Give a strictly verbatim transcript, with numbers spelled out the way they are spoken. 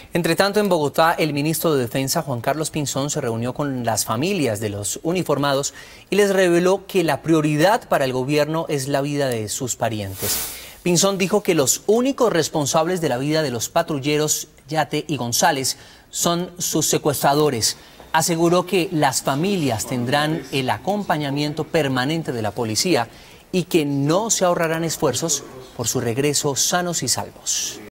Entre tanto, en Bogotá, el ministro de Defensa, Juan Carlos Pinzón, se reunió con las familias de los uniformados y les reveló que la prioridad para el gobierno es la vida de sus parientes. Pinzón dijo que los únicos responsables de la vida de los patrulleros Yate y González son sus secuestradores. Aseguró que las familias tendrán el acompañamiento permanente de la policía y que no se ahorrarán esfuerzos por su regreso sanos y salvos.